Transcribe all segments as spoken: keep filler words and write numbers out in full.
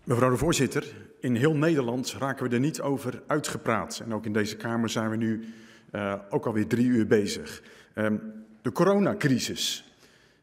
Mevrouw de voorzitter, in heel Nederland raken we er niet over uitgepraat. En ook in deze Kamer zijn we nu uh, ook alweer drie uur bezig. Um, de coronacrisis.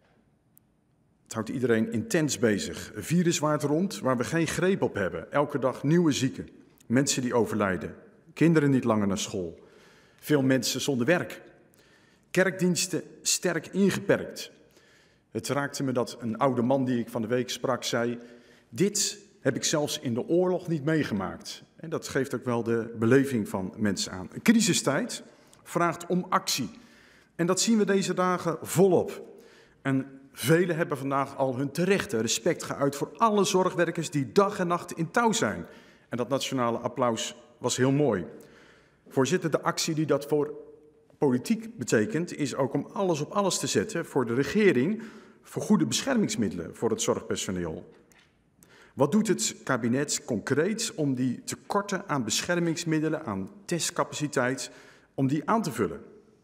Het houdt iedereen intens bezig. Een virus waart rond waar we geen greep op hebben. Elke dag nieuwe zieken, mensen die overlijden, kinderen niet langer naar school. Veel mensen zonder werk. Kerkdiensten sterk ingeperkt. Het raakte me dat een oude man die ik van de week sprak zei: dit heb ik zelfs in de oorlog niet meegemaakt. En dat geeft ook wel de beleving van mensen aan. Een crisistijd vraagt om actie. En dat zien we deze dagen volop. En velen hebben vandaag al hun terechte respect geuit voor alle zorgwerkers die dag en nacht in touw zijn. En dat nationale applaus was heel mooi. Voorzitter, de actie die dat voor politiek betekent, is ook om alles op alles te zetten voor de regering, voor goede beschermingsmiddelen voor het zorgpersoneel. Wat doet het kabinet concreet om die tekorten aan beschermingsmiddelen, aan testcapaciteit, om die aan te vullen?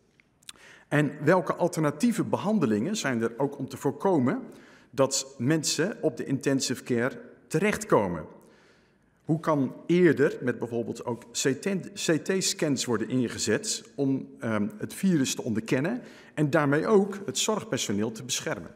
En welke alternatieve behandelingen zijn er ook om te voorkomen dat mensen op de intensive care terechtkomen? Hoe kan eerder met bijvoorbeeld ook C T-scans worden ingezet om um, het virus te onderkennen en daarmee ook het zorgpersoneel te beschermen?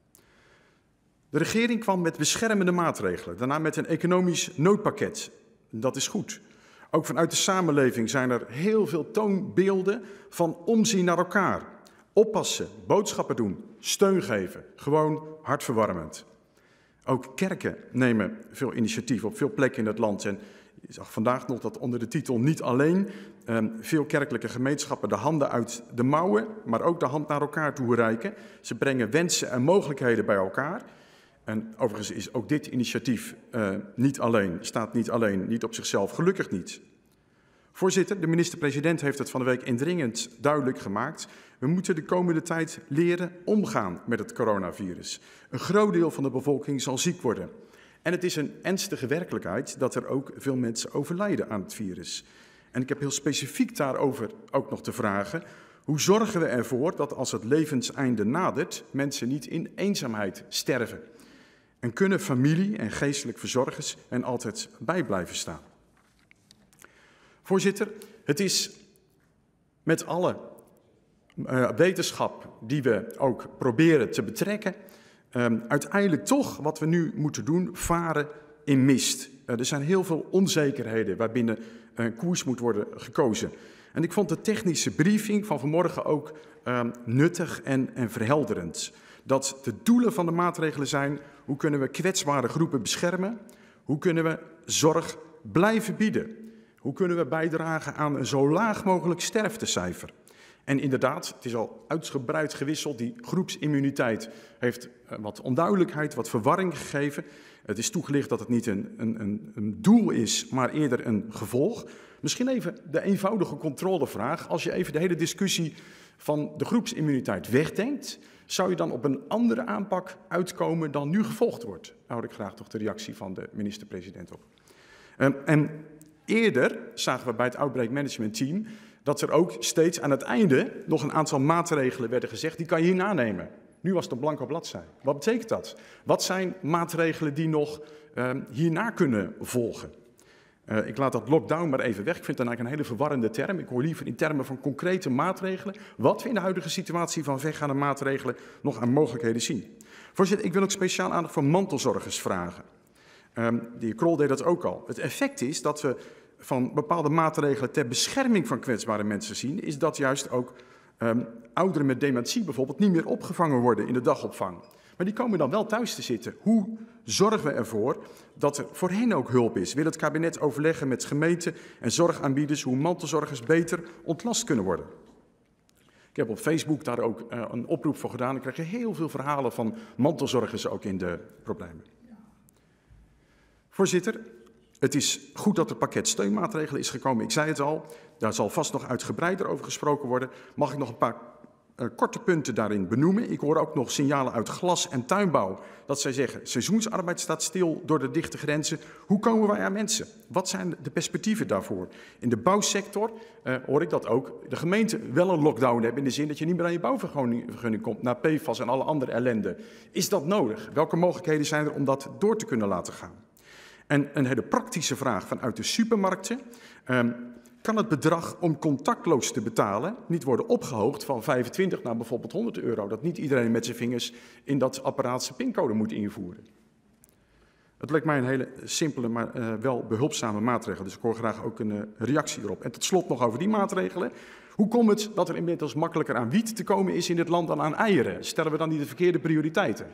De regering kwam met beschermende maatregelen, daarna met een economisch noodpakket. Dat is goed. Ook vanuit de samenleving zijn er heel veel toonbeelden van omzien naar elkaar. Oppassen, boodschappen doen, steun geven, gewoon hartverwarmend. Ook kerken nemen veel initiatief op veel plekken in het land. En je zag vandaag nog dat onder de titel niet alleen um, veel kerkelijke gemeenschappen de handen uit de mouwen, maar ook de hand naar elkaar toe reiken. Ze brengen wensen en mogelijkheden bij elkaar. En overigens is ook dit initiatief uh, niet alleen, staat niet alleen, niet op zichzelf, gelukkig niet. Voorzitter, de minister-president heeft het van de week indringend duidelijk gemaakt. We moeten de komende tijd leren omgaan met het coronavirus. Een groot deel van de bevolking zal ziek worden. En het is een ernstige werkelijkheid dat er ook veel mensen overlijden aan het virus. En ik heb heel specifiek daarover ook nog te vragen: hoe zorgen we ervoor dat als het levenseinde nadert, mensen niet in eenzaamheid sterven? En kunnen familie en geestelijk verzorgers er altijd bij blijven staan? Voorzitter, het is met alle uh, wetenschap die we ook proberen te betrekken, um, uiteindelijk toch wat we nu moeten doen, varen in mist. Uh, er zijn heel veel onzekerheden waarbinnen een koers moet worden gekozen. En ik vond de technische briefing van vanmorgen ook um, nuttig en, en verhelderend. Dat de doelen van de maatregelen zijn: hoe kunnen we kwetsbare groepen beschermen? Hoe kunnen we zorg blijven bieden? Hoe kunnen we bijdragen aan een zo laag mogelijk sterftecijfer? En inderdaad, het is al uitgebreid gewisseld. Die groepsimmuniteit heeft wat onduidelijkheid, wat verwarring gegeven. Het is toegelicht dat het niet een, een, een doel is, maar eerder een gevolg. Misschien even de eenvoudige controlevraag. Als je even de hele discussie van de groepsimmuniteit wegdenkt, zou je dan op een andere aanpak uitkomen dan nu gevolgd wordt? Daar houd ik graag toch de reactie van de minister-president op. Um, en eerder zagen we bij het Outbreak Management Team dat er ook steeds aan het einde nog een aantal maatregelen werden gezegd, die kan je hierna nemen. Nu was het een blanco bladzij. Wat betekent dat? Wat zijn maatregelen die nog um, hierna kunnen volgen? Uh, ik laat dat lockdown maar even weg. Ik vind dat eigenlijk een hele verwarrende term. Ik hoor liever in termen van concrete maatregelen wat we in de huidige situatie van vergaande maatregelen nog aan mogelijkheden zien. Voorzitter, ik wil ook speciaal aandacht voor mantelzorgers vragen. Um, de heer Krol deed dat ook al. Het effect is dat we van bepaalde maatregelen ter bescherming van kwetsbare mensen zien, is dat juist ook um, ouderen met dementie bijvoorbeeld niet meer opgevangen worden in de dagopvang. Maar die komen dan wel thuis te zitten. Hoe zorgen we ervoor dat er voor hen ook hulp is? Wil het kabinet overleggen met gemeenten en zorgaanbieders hoe mantelzorgers beter ontlast kunnen worden? Ik heb op Facebook daar ook uh, een oproep voor gedaan. Ik krijg heel veel verhalen van mantelzorgers ook in de problemen. Voorzitter, het is goed dat het pakket steunmaatregelen is gekomen. Ik zei het al, daar zal vast nog uitgebreider over gesproken worden. Mag ik nog een paar uh, korte punten daarin benoemen? Ik hoor ook nog signalen uit glas- en tuinbouw dat zij zeggen: seizoensarbeid staat stil door de dichte grenzen. Hoe komen wij aan mensen? Wat zijn de perspectieven daarvoor? In de bouwsector uh, hoor ik dat ook de gemeenten wel een lockdown hebben, in de zin dat je niet meer aan je bouwvergunning komt, naar P F A S en alle andere ellende. Is dat nodig? Welke mogelijkheden zijn er om dat door te kunnen laten gaan? En een hele praktische vraag vanuit de supermarkten. Um, kan het bedrag om contactloos te betalen niet worden opgehoogd van vijfentwintig naar bijvoorbeeld honderd euro? Dat niet iedereen met zijn vingers in dat apparaat zijn pincode moet invoeren. Het lijkt mij een hele simpele, maar uh, wel behulpzame maatregel. Dus ik hoor graag ook een uh, reactie erop. En tot slot nog over die maatregelen. Hoe komt het dat er inmiddels makkelijker aan wiet te komen is in dit land dan aan eieren? Stellen we dan niet de verkeerde prioriteiten?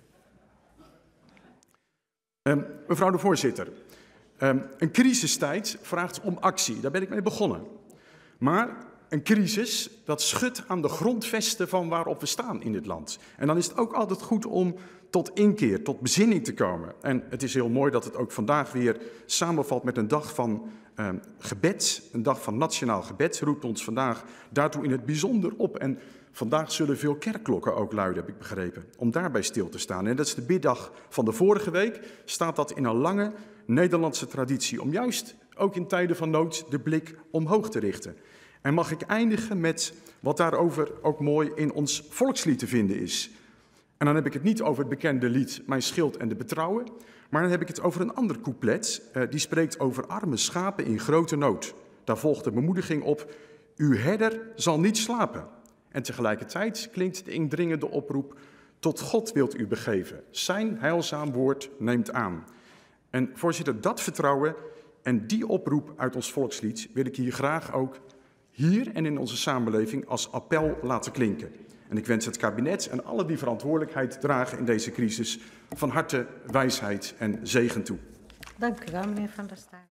Um, mevrouw de voorzitter, um, een crisistijd vraagt om actie. Daar ben ik mee begonnen. Maar een crisis, dat schudt aan de grondvesten van waarop we staan in dit land. En dan is het ook altijd goed om tot inkeer, tot bezinning te komen. En het is heel mooi dat het ook vandaag weer samenvalt met een dag van uh, gebed. Een dag van nationaal gebed roept ons vandaag daartoe in het bijzonder op. En vandaag zullen veel kerkklokken ook luiden, heb ik begrepen, om daarbij stil te staan. En dat is de biddag van de vorige week, staat dat in een lange Nederlandse traditie, om juist ook in tijden van nood de blik omhoog te richten. En mag ik eindigen met wat daarover ook mooi in ons volkslied te vinden is. En dan heb ik het niet over het bekende lied Mijn schild en de betrouwen, maar dan heb ik het over een ander couplet. Uh, die spreekt over arme schapen in grote nood. Daar volgt de bemoediging op, uw herder zal niet slapen. En tegelijkertijd klinkt de indringende oproep, tot God wilt u begeven. Zijn heilzaam woord neemt aan. En voorzitter, dat vertrouwen en die oproep uit ons volkslied wil ik hier graag ook hier en in onze samenleving als appel laten klinken. En ik wens het kabinet en alle die verantwoordelijkheid dragen in deze crisis van harte wijsheid en zegen toe. Dank u wel, meneer Van der Staart.